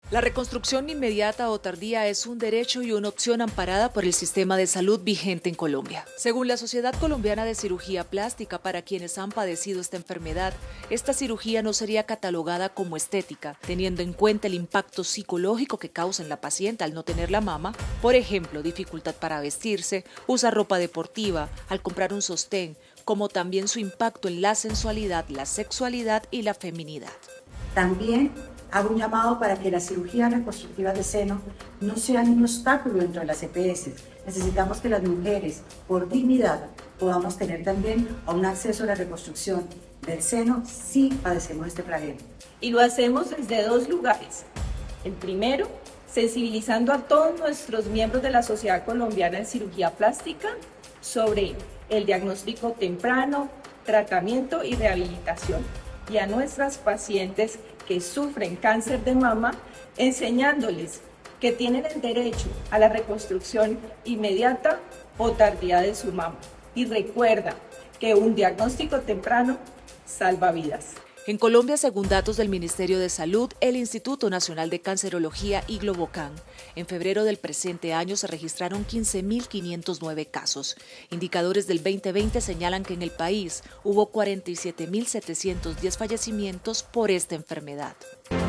La reconstrucción inmediata o tardía es un derecho y una opción amparada por el sistema de salud vigente en Colombia. Según la Sociedad Colombiana de Cirugía Plástica, para quienes han padecido esta enfermedad, esta cirugía no sería catalogada como estética, teniendo en cuenta el impacto psicológico que causa en la paciente al no tener la mama, por ejemplo, dificultad para vestirse, usar ropa deportiva, al comprar un sostén, como también su impacto en la sensualidad, la sexualidad y la feminidad. También hago un llamado para que las cirugías reconstructivas de seno no sean un obstáculo dentro de las EPS. Necesitamos que las mujeres, por dignidad, podamos tener también un acceso a la reconstrucción del seno si padecemos este flagelo. Y lo hacemos desde dos lugares. El primero, sensibilizando a todos nuestros miembros de la Sociedad Colombiana de Cirugía Plástica sobre el diagnóstico temprano, tratamiento y rehabilitación. Y a nuestras pacientes que sufren cáncer de mama, enseñándoles que tienen el derecho a la reconstrucción inmediata o tardía de su mama. Y recuerda que un diagnóstico temprano salva vidas. En Colombia, según datos del Ministerio de Salud, el Instituto Nacional de Cancerología y Globocán, en febrero del presente año se registraron 15.509 casos. Indicadores del 2020 señalan que en el país hubo 47.710 fallecimientos por esta enfermedad.